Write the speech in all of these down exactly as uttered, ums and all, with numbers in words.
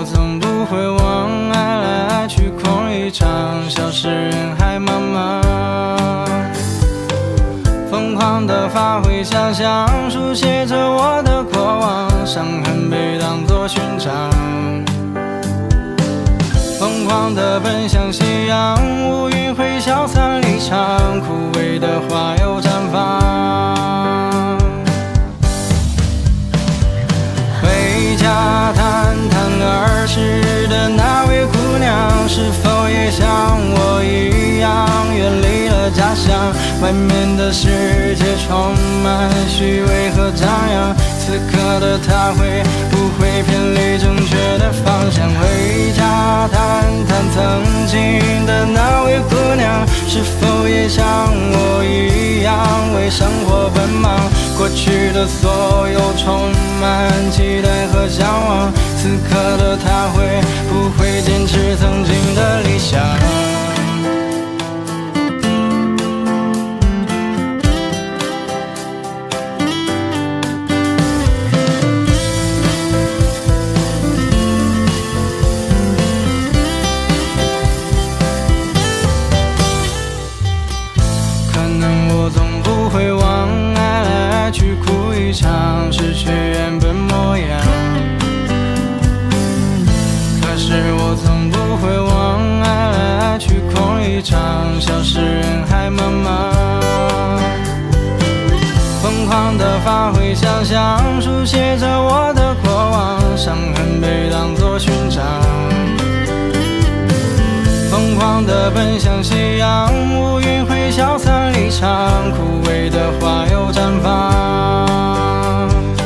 我总不会忘，爱来爱去空一场，消失人海茫茫。疯狂的发挥想象，书写着我的过往，伤痕被当作勋章。疯狂的奔向夕阳，乌云会消散离场，枯萎的花又绽放。回家谈谈儿时的那位姑娘，是否也像我一样远离了家乡？外面的世界充满虚伪和张扬，此刻的她会不会偏离正确的方向？回家谈谈曾经的那位姑娘，是否也像我一样为生活奔忙？过去的所有充满期待和向往，此刻的她会不会坚持曾经的理想？会忘，爱来爱去哭一场，失去原本模样。可是我从不会忘，爱来爱去空一场，消失人海茫茫。疯狂的发挥想象，书写着我的过往，伤痕被当作勋章。疯狂的奔向夕阳，乌云会消散离场，枯萎的花又绽放。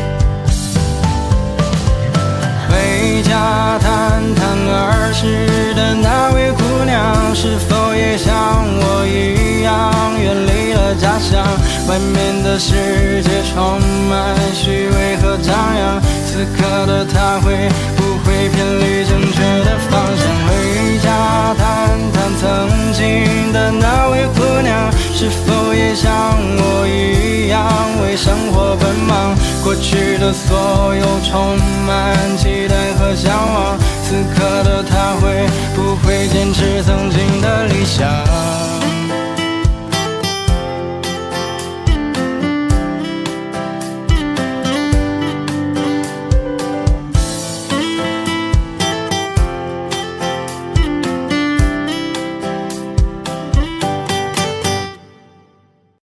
回家谈谈儿时的那位姑娘，是否也像我一样远离了家乡？外面的世界充满虚伪和张扬，此刻的她会不会偏离正确的方向？回家谈谈曾经的那位姑娘，是否也像我一样为生活奔忙？过去的所有充满期待和向往，此刻的她会不会坚持曾经的理想？